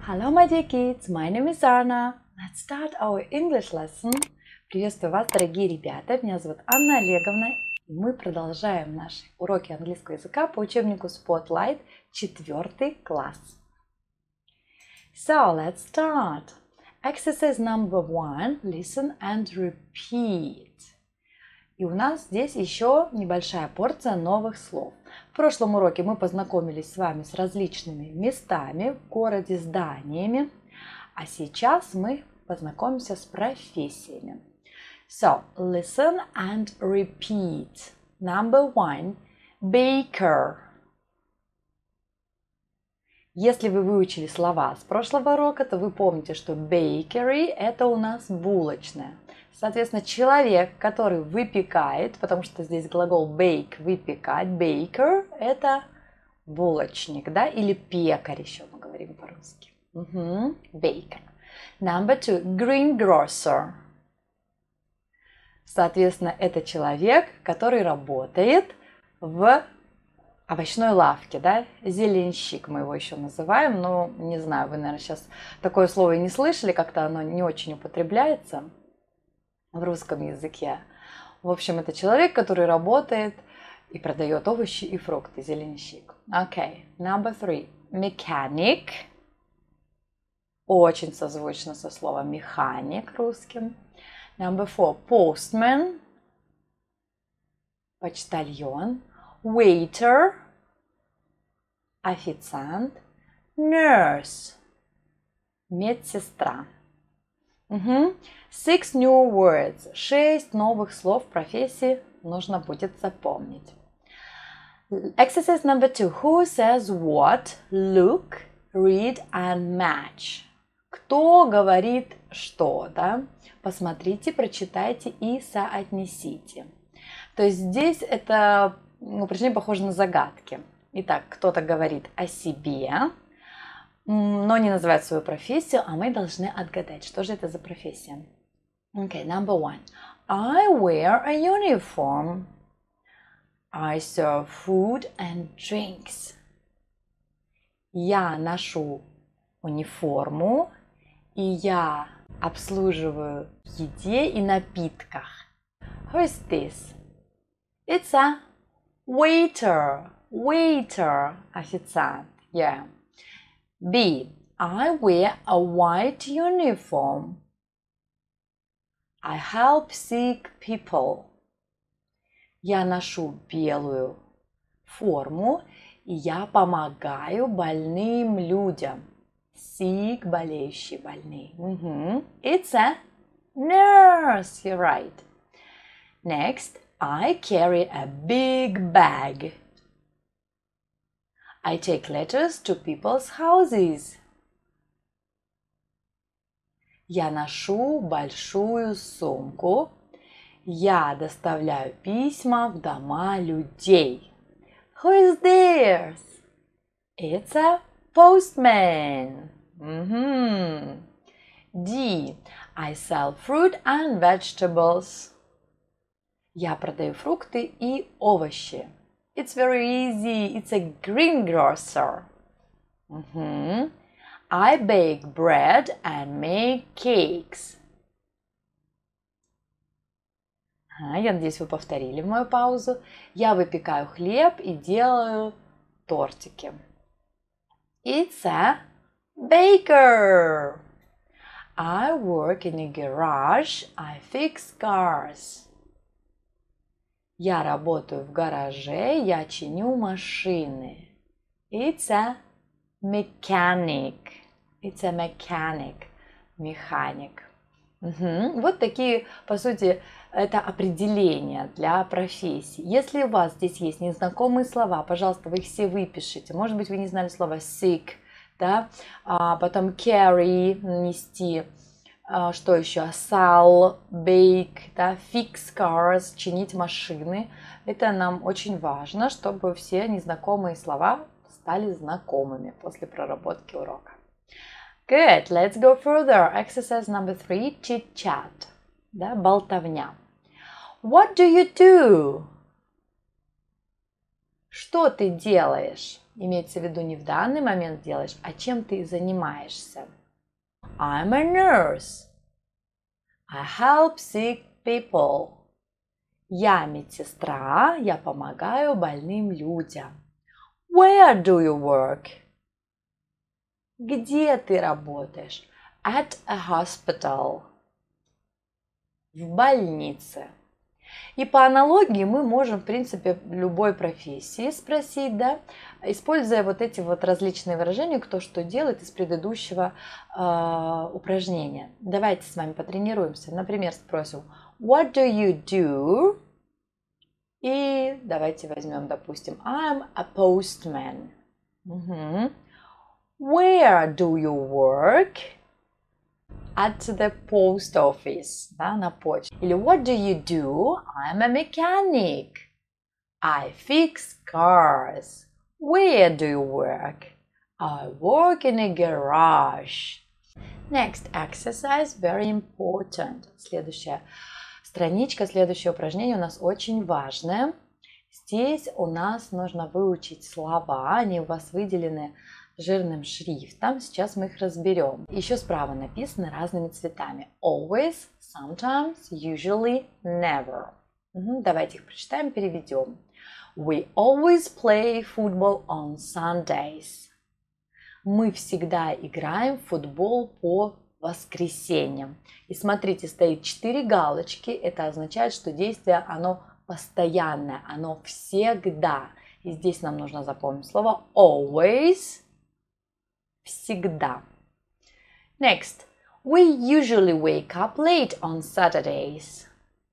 Hello, my dear kids. My name is Anna. Let's start our English lesson. Приветствую вас, дорогие ребята. Меня зовут Анна Олеговна. И мы продолжаем наши уроки английского языка по учебнику Spotlight, 4 класс. So, let's start. Exercise number 1. Listen and repeat. И у нас здесь еще небольшая порция новых слов. В прошлом уроке мы познакомились с вами с различными местами в городе, зданиями. А сейчас мы познакомимся с профессиями. So, listen and repeat. Number 1. Baker. Если вы выучили слова с прошлого урока, то вы помните, что bakery – это у нас булочная. Соответственно, человек, который выпекает, потому что здесь глагол bake – выпекать, baker – это булочник, да, или пекарь еще мы говорим по-русски. Baker. Number 2. Greengrocer. Соответственно, это человек, который работает в овощной лавке, да, зеленщик мы его еще называем, но не знаю, вы, наверное, сейчас такое слово и не слышали, как-то оно не очень употребляется в русском языке. В общем, это человек, который работает и продает овощи и фрукты, зеленщик. Okay, number 3. Mechanic. Очень созвучно со словом механик русским. Number 4. Postman. Почтальон. Waiter. Официант. Nurse. Медсестра. 6 new words. 6 новых слов профессии нужно будет запомнить. Exercise number 2. Who says what? Look, read and match. Кто говорит что, да? Посмотрите, прочитайте и соотнесите. То есть здесь это упражнение похоже на загадки. Итак, кто-то говорит о себе, но не называет свою профессию, а мы должны отгадать, что же это за профессия. Okay, number 1. I wear a uniform. I serve food and drinks. Я ношу униформу, и я обслуживаю в еде и напитках. Who is this? It's a waiter. Waiter. Официант. Yeah. B. I wear a white uniform. I help sick people. Я ношу белую форму, и я помогаю больным людям. Sick, болеющий, больный. It's a nurse. You're right. Next, I carry a big bag. I take letters to people's houses. Я ношу большую сумку. Я доставляю письма в дома людей. Who is this? It's a postman. D. I sell fruit and vegetables. Я продаю фрукты и овощи. It's very easy. It's a greengrocer. I bake bread and make cakes. Я надеюсь, вы повторили мою паузу. Я выпекаю хлеб и делаю тортики. It's a baker. I work in a garage. I fix cars. Я работаю в гараже, я чиню машины. It's a mechanic. It's a mechanic. Механик. Вот такие, по сути, это определения для профессий. Если у вас здесь есть незнакомые слова, пожалуйста, вы их все выпишите. Может быть, вы не знали слово sick, да? Потом carry, нести. Что еще? Sell, bake, да? Fix cars, чинить машины. Это нам очень важно, чтобы все незнакомые слова стали знакомыми после проработки урока. Good, let's go further. Exercise number 3, chit-chat, да? Болтовня. What do you do? Что ты делаешь? Имеется в виду не в данный момент делаешь, а чем ты занимаешься. I'm a nurse. I help sick people. Я медсестра, я помогаю больным людям. Where do you work? Где ты работаешь? At a hospital. В больнице. И по аналогии мы можем, в принципе, любой профессии спросить, да, используя вот эти вот различные выражения, кто что делает из предыдущего упражнения. Давайте с вами потренируемся. Например, спросим What do you do? И давайте возьмем, допустим, I'm a postman. Угу. Where do you work? At the post office, да, на почте. Или what do you do? I'm a mechanic. I fix cars. Where do you work? I work in a garage. Next exercise, very important. Следующая страничка, следующее упражнение у нас очень важное. Здесь у нас нужно выучить слова, они у вас выделены жирным шрифтом. Сейчас мы их разберем. Еще справа написаны разными цветами. Always, sometimes, usually, never. Давайте их прочитаем, переведем. We always play football on Sundays. Мы всегда играем в футбол по воскресеньям. И смотрите, стоит 4 галочки. Это означает, что действие, оно постоянное, оно всегда. И здесь нам нужно запомнить слово always. Всегда. Next. We usually wake up late on Saturdays.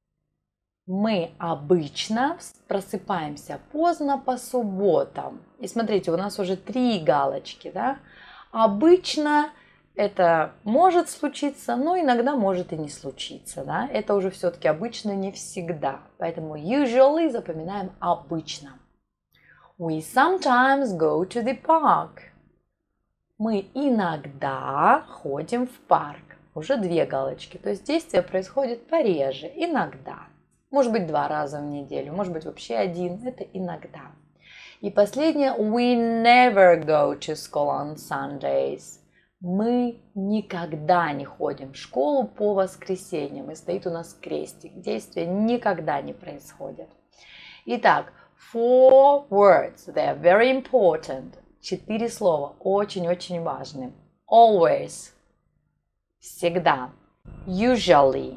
Мы обычно просыпаемся поздно по субботам. И смотрите, у нас уже 3 галочки, да? Обычно это может случиться, но иногда может и не случиться, да? Это уже все-таки обычно не всегда. Поэтому usually запоминаем обычно. We sometimes go to the park. Мы иногда ходим в парк. Уже 2 галочки. То есть действие происходит пореже, иногда. Может быть 2 раза в неделю, может быть вообще 1. Это иногда. И последнее. We never go to school on Sundays. Мы никогда не ходим в школу по воскресеньям. И стоит у нас крестик. Действие никогда не происходит. Итак, 4 words. They are very important. 4 слова. Очень-очень важны. Always. Всегда. Usually.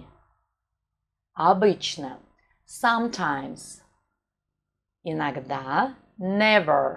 Обычно. Sometimes. Иногда. Never.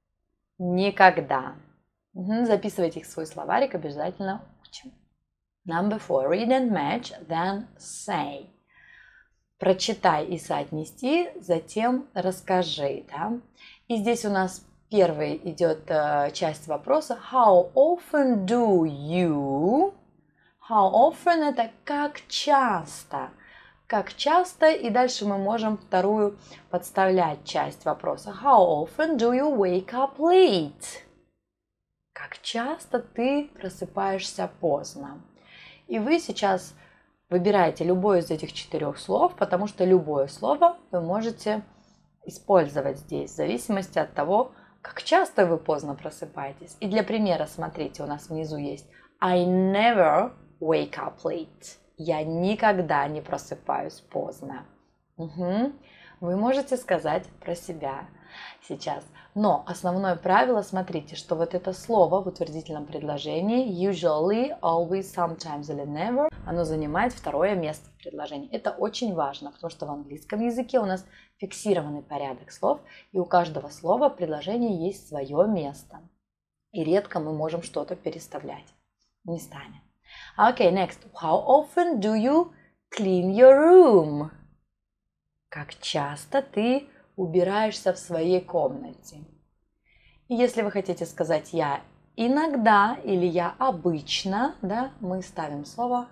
Никогда. Записывайте их в свой словарик, обязательно учим. Number 4. Read and match, then say. Прочитай и соотнести, затем расскажи. Да? И здесь у нас первой идет часть вопроса. How often do you? How often это как часто. Как часто, и дальше мы можем вторую подставлять часть вопроса. How often do you wake up late? Как часто ты просыпаешься поздно? И вы сейчас выбираете любое из этих 4 слов, потому что любое слово вы можете использовать здесь, в зависимости от того, как часто вы поздно просыпаетесь. И для примера, смотрите, у нас внизу есть I never wake up late. Я никогда не просыпаюсь поздно. Вы можете сказать про себя сейчас. Но основное правило, смотрите, что вот это слово в утвердительном предложении usually, always, sometimes или never, оно занимает 2 место в предложении. Это очень важно, потому что в английском языке у нас фиксированный порядок слов, и у каждого слова в предложении есть свое место. И редко мы можем что-то переставлять местами. Okay, next. How often do you clean your room? Как часто ты убираешься в своей комнате? И если вы хотите сказать «я иногда» или «я обычно», да, мы ставим слово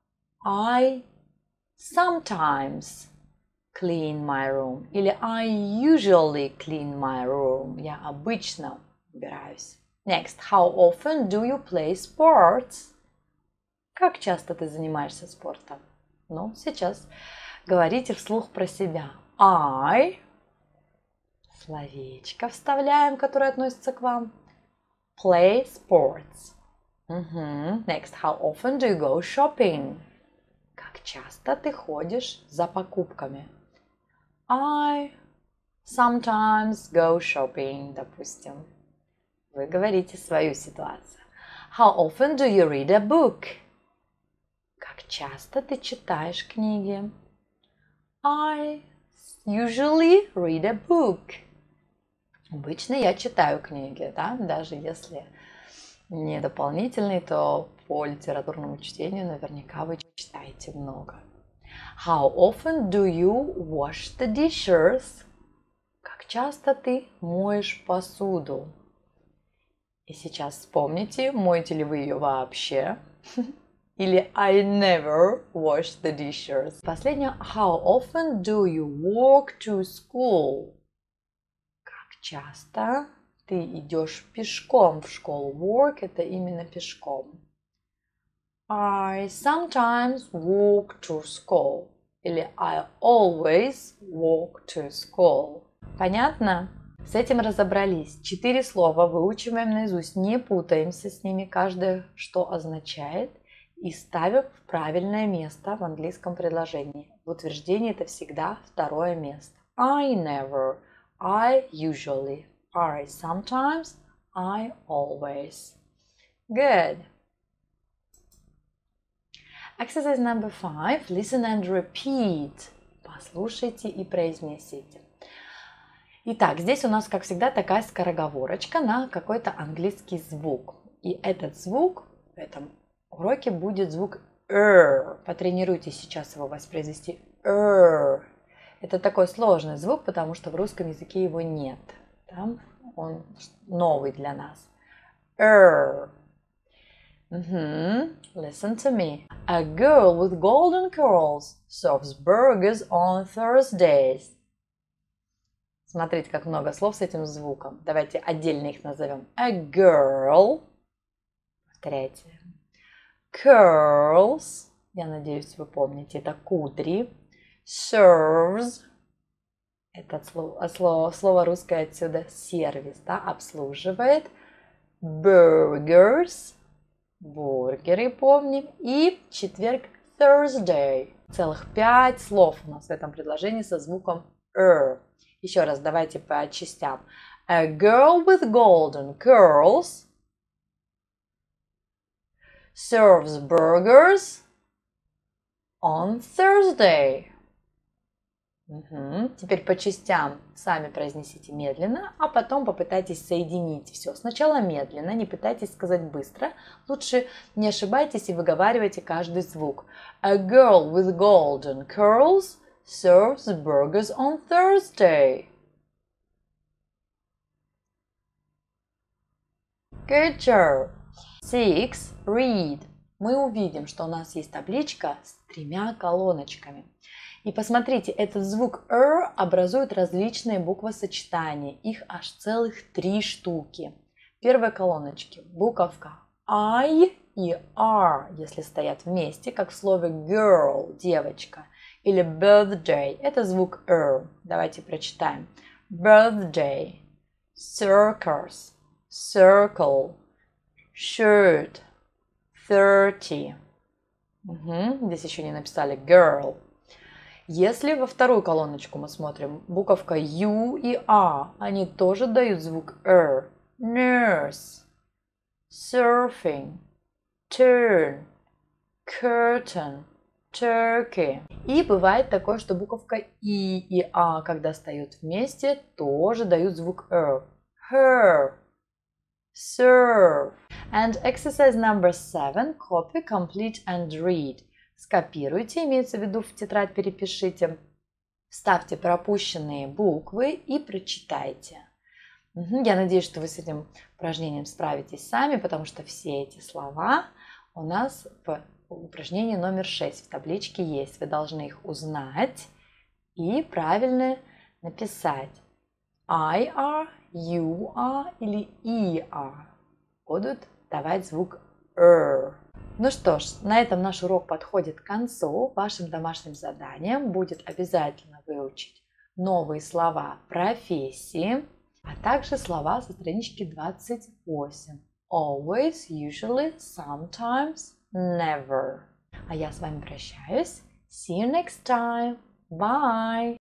I sometimes clean my room или I usually clean my room. Я обычно убираюсь. Next. How often do you play sports? Как часто ты занимаешься спортом? Ну, сейчас говорите вслух про себя. I Словечко вставляем, которое относится к вам. Play sports. Next, how often do you go shopping? Как часто ты ходишь за покупками? I sometimes go shopping, допустим. Вы говорите свою ситуацию. How often do you read a book? Как часто ты читаешь книги? I usually read a book. Обычно я читаю книги, да, даже если не дополнительные, то по литературному чтению наверняка вы читаете много. How often do you wash the dishes? Как часто ты моешь посуду? И сейчас вспомните, моете ли вы ее вообще? Или I never wash the dishes. Последнее. How often do you walk to school? Как часто ты идешь пешком в школу? Walk – это именно пешком. I sometimes walk to school. Или I always walk to school. Понятно? С этим разобрались. 4 слова выучиваем наизусть, не путаемся с ними, каждое что означает, и ставим в правильное место в английском предложении. В утверждении это всегда второе место. I never, I usually, I sometimes, I always. Good. Exercise number 5. Listen and repeat. Послушайте и произнесите. Итак, здесь у нас, как всегда, такая скороговорочка на какой-то английский звук. И этот звук в этом уроке будет звук «р». Потренируйтесь сейчас его воспроизвести. «р». Это такой сложный звук, потому что в русском языке его нет. Да? Он новый для нас. «р». Listen to me. A girl with golden curls serves burgers on Thursdays. Смотрите, как много слов с этим звуком. Давайте отдельно их назовем. A girl. Повторяйте. Curls. Я надеюсь, вы помните. Это кудри. Serves. Это слово русское отсюда. Сервис. Да, обслуживает. Burgers. Бургеры, помним. И четверг. Thursday. Целых 5 слов у нас в этом предложении со звуком «р». Еще раз давайте по частям. A girl with golden curls serves burgers on Thursday. Теперь по частям сами произнесите медленно, а потом попытайтесь соединить все. Сначала медленно, не пытайтесь сказать быстро. Лучше не ошибайтесь и выговаривайте каждый звук. A girl with golden curls serves burgers on Thursday. Good job. 6. Read. Мы увидим, что у нас есть табличка с 3 колоночками. И посмотрите, этот звук «р» образует различные буквосочетания. Их аж целых 3 штуки. В первой колоночке буковка I и R, если стоят вместе, как в слове girl, девочка. Или birthday, это звук «р». Давайте прочитаем. Birthday, circus, circle, shirt, 30. Здесь еще не написали girl. Если во вторую колоночку мы смотрим, буковка U и A, они тоже дают звук R. Nurse, surfing, turn, curtain, turkey. И бывает такое, что буковка I и A, когда встают вместе, тоже дают звук R. Her, serve. And exercise number 7. Copy, complete and read. Скопируйте, имеется в виду в тетрадь перепишите, вставьте пропущенные буквы и прочитайте. Я надеюсь, что вы с этим упражнением справитесь сами, потому что все эти слова у нас в упражнении номер 6 в табличке есть. Вы должны их узнать и правильно написать. I are, you are или I are будут давать звук R. Ну что ж, на этом наш урок подходит к концу. Вашим домашним заданием будет обязательно выучить новые слова профессии, а также слова со странички 28. Always, usually, sometimes, never. А я с вами прощаюсь. See you next time. Bye!